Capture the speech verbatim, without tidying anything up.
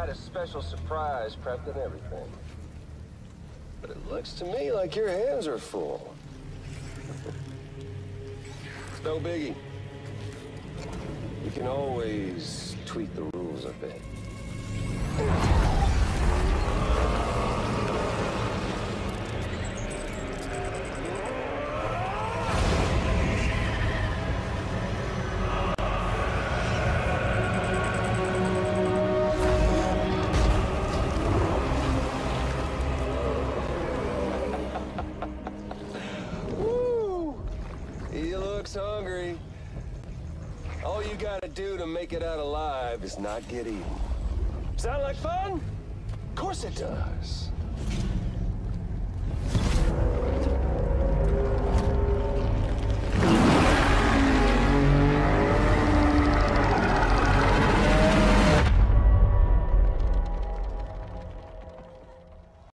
got a special surprise prepped and everything. But it looks to me like your hands are full. It's no biggie. You can always tweak the rules a bit. He looks hungry. All you gotta do to make it out alive is not get eaten. Sound like fun? Of course it does.